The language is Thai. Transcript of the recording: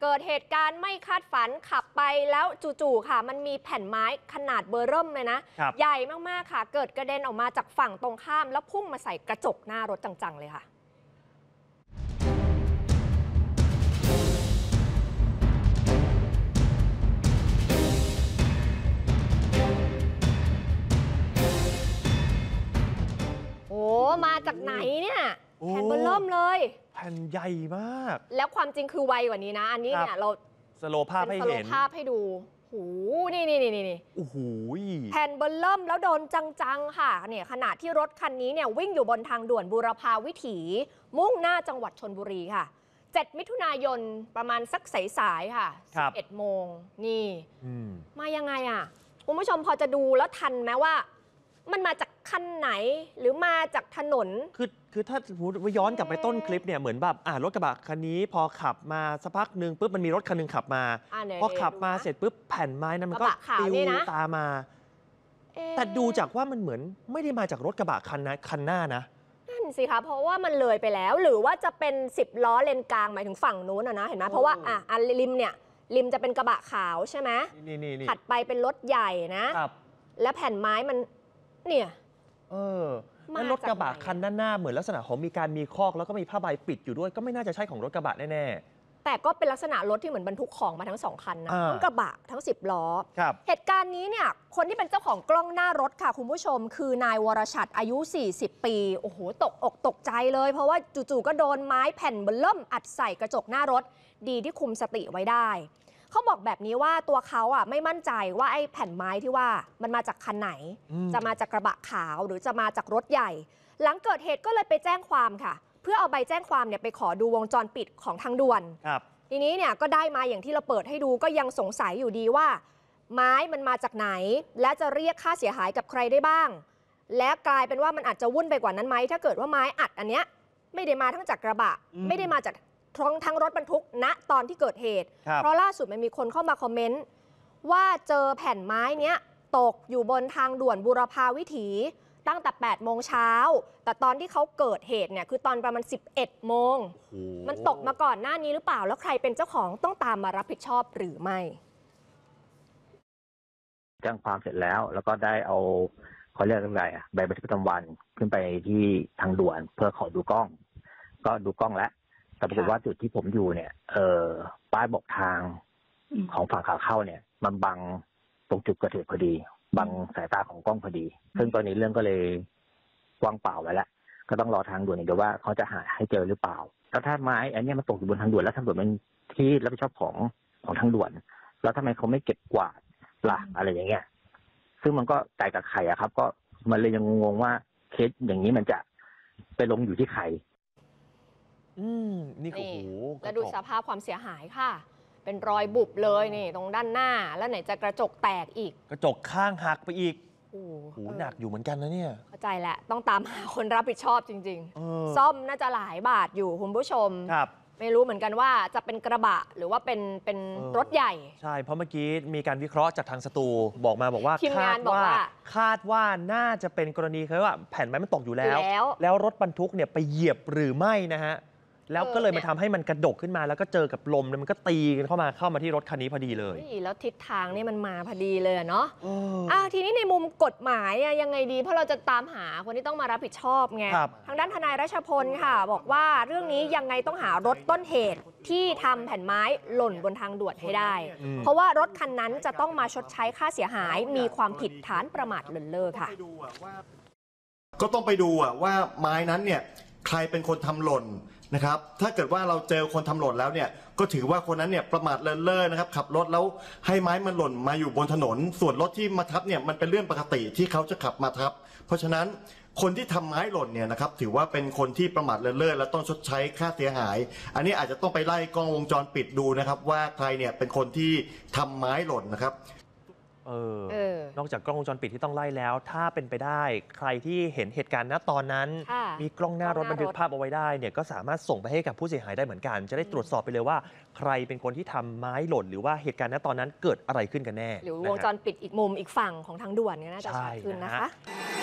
เกิดเหตุการณ์ไม่คาดฝันขับไปแล้วจู่ๆค่ะมันมีแผ่นไม้ขนาดเบอร์เริ่มเลยนะใหญ่มากๆค่ะเกิดกระเด็นออกมาจากฝั่งตรงข้ามแล้วพุ่งมาใส่กระจกหน้ารถจังๆเลยค่ะโอ้มาจากไหนเนี่ยแผ่นเบอร์เริ่มเลยแผ่นใหญ่มากแล้วความจริงคือไวกว่านี้นะอันนี้เนี่ยเราสโลว์ภาพให้เห็นภาพให้ดูโอ้โหนี่โอ้โหแผ่นเบอร์เริ่มแล้วโดนจังๆค่ะเนี่ยขณะที่รถคันนี้เนี่ยวิ่งอยู่บนทางด่วนบูรพาวิถีมุ่งหน้าจังหวัดชลบุรีค่ะ7 มิถุนายนประมาณสักสายๆค่ะ11 โมงนี่มายังไงอ่ะคุณผู้ชมพอจะดูแล้วทันไหมว่ามันมาจากคันไหนหรือมาจากถนนคือถ้าสมมติว่าย้อนกลับไปต้นคลิปเนี่ยเหมือนแบบรถกระบะคันนี้พอขับมาสักพักหนึ่งปุ๊บมันมีรถคันนึงขับมาพอขับมาเสร็จปุ๊บแผ่นไม้นั้นมันก็ปลิวตามมาแต่ดูจากว่ามันเหมือนไม่ได้มาจากรถกระบะคันหน้านะนั่นสิคะเพราะว่ามันเลยไปแล้วหรือว่าจะเป็น10 ล้อเลนกลางหมายถึงฝั่งนู้นนะเห็นไหมเพราะว่าริมเนี่ยริมจะเป็นกระบะขาวใช่ไหมถัดไปเป็นรถใหญ่นะและแผ่นไม้มันเนี่ยแล้วรถกระบะคันด้านหน้าเหมือนลักษณะของมีคอกแล้วก็มีผ้าใบปิดอยู่ด้วยก็ไม่น่าจะใช่ของรถกระบะแน่ๆแต่ก็เป็นลักษณะรถที่เหมือนบรรทุกของมาทั้ง2 คันนะทั้งกระบะทั้ง10 ล้อเหตุการณ์นี้เนี่ยคนที่เป็นเจ้าของกล้องหน้ารถค่ะคุณผู้ชมคือนายวรชัดอายุ40 ปีโอ้โหตกอกตกใจเลยเพราะว่าจู่ๆก็โดนไม้แผ่นเบิ่มอัดใส่กระจกหน้ารถดีที่คุมสติไว้ได้เขาบอกแบบนี้ว่าตัวเขาไม่มั่นใจว่าไอ้แผ่นไม้ที่ว่ามันมาจากคันไหนจะมาจากกระบะขาวหรือจะมาจากรถใหญ่หลังเกิดเหตุก็เลยไปแจ้งความค่ะเพื่อเอาใบแจ้งความเนี่ยไปขอดูวงจรปิดของทางด่วนทีนี้เนี่ยก็ได้มาอย่างที่เราเปิดให้ดูก็ยังสงสัยอยู่ดีว่าไม้มันมาจากไหนและจะเรียกค่าเสียหายกับใครได้บ้างและกลายเป็นว่ามันอาจจะวุ่นไปกว่านั้นไหมถ้าเกิดว่าไม้อัดอันเนี้ยไม่ได้มาทั้งจากกระบะไม่ได้มาจากทั้งรถบรรทุกณตอนที่เกิดเหตุเพราะล่าสุดมันมีคนเข้ามาคอมเมนต์ว่าเจอแผ่นไม้เนี้ยตกอยู่บนทางด่วนบูรพาวิถีตั้งแต่8 โมงเช้าแต่ตอนที่เขาเกิดเหตุเนี่ยคือตอนประมาณ11 โมงมันตกมาก่อนหน้านี้หรือเปล่าแล้วใครเป็นเจ้าของต้องตามมารับผิดชอบหรือไม่แจ้งความเสร็จแล้วก็ได้เอาเขาเรียกอะไรใบบันทึกประจำวันขึ้นไปที่ทางด่วนเพื่อขอดูกล้องก็ดูกล้องแล้วแต่ปรากฏว่าจุดที่ผมอยู่เนี่ยป้ายบอกทางของฝั่งขาเข้าเนี่ยมันบังตรงจุดเกิดเหตุพอดีบังสายตาของกล้องพอดีซึ่งตอนนี้เรื่องก็เลยว่างเปล่าไว้แล้วก็ต้องรอทางด่วนอีกเดี๋ยวว่าเขาจะหาให้เจอหรือเปล่าแล้วถ้าไม้อันนี้มันตกอยู่บนทางด่วนแล้วทางด่วนมันที่รับผิดชอบของทางด่วนแล้วทำไมเขาไม่เก็บกวาดล่ะอะไรอย่างเงี้ยซึ่งมันก็ไก่กับไข่อะครับก็มันเลยยังงงว่าเคสอย่างนี้มันจะไปลงอยู่ที่ใครนี่โอ้โหแล้วดูสภาพความเสียหายค่ะเป็นรอยบุบเลยนี่ตรงด้านหน้าแล้วไหนจะกระจกแตกอีกกระจกข้างหักไปอีกโอ้โหหนักอยู่เหมือนกันนะเนี่ยเข้าใจแหละต้องตามหาคนรับผิดชอบจริงๆซ่อมน่าจะหลายบาทอยู่คุณผู้ชมครับไม่รู้เหมือนกันว่าจะเป็นกระบะหรือว่าเป็นรถใหญ่ใช่เพราะเมื่อกี้มีการวิเคราะห์จากทางสตูบอกว่าทีมงานบอกว่าคาดว่าน่าจะเป็นกรณีคือว่าแผ่นไม้มันตกอยู่แล้วรถบรรทุกเนี่ยไปเหยียบหรือไม่นะฮะแล้วก็เลยมาทำให้มันกระดกขึ้นมาแล้วก็เจอกับลมแล้วมันก็ตีกันเข้ามาที่รถคันนี้พอดีเลยแล้วทิศทางนี่มันมาพอดีเลยเนาะทีนี้ในมุมกฎหมายยังไงดีเพราะเราจะตามหาคนที่ต้องมารับผิดชอบไงทางด้านทนายรัชพลค่ะบอกว่าเรื่องนี้ยังไงต้องหารถต้นเหตุที่ทำแผ่นไม้หล่นบนทางด่วนให้ได้เพราะว่ารถคันนั้นจะต้องมาชดใช้ค่าเสียหายมีความผิดฐานประมาทเลินเล่อค่ะก็ต้องไปดูว่าไม้นั้นเนี่ยใครเป็นคนทำหล่นนะครับถ้าเกิดว่าเราเจอคนทำหล่นแล้วเนี่ยก็ถือว่าคนนั้นเนี่ยประมาทเลินเล่อนะครับขับรถแล้วให้ไม้มันหล่นมาอยู่บนถนนส่วนรถที่มาทับเนี่ยมันเป็นเรื่องปกติที่เขาจะขับมาทับเพราะฉะนั้นคนที่ทำไม้หล่นเนี่ยนะครับถือว่าเป็นคนที่ประมาทเลินเล่อและต้องชดใช้ค่าเสียหายอันนี้อาจจะต้องไปไล่กล้องวงจรปิดดูนะครับว่าใครเนี่ยเป็นคนที่ทำไม้หล่นนะครับนอกจากกล้องวงจรปิดที่ต้องไล่แล้วถ้าเป็นไปได้ใครที่เห็นเหตุการณ์ณตอนนั้นมีกล้องหน้ารถบันทึกภาพเอาไว้ได้เนี่ยก็สามารถส่งไปให้กับผู้เสียหายได้เหมือนกันจะได้ตรวจสอบไปเลยว่าใครเป็นคนที่ทำไม้หล่นหรือว่าเหตุการณ์ณตอนนั้นเกิดอะไรขึ้นกันแน่หรือวงจรปิดอีกมุมอีกฝั่งของทางด่วนเนี่ยน่าจะชัดขึ้นนะคะ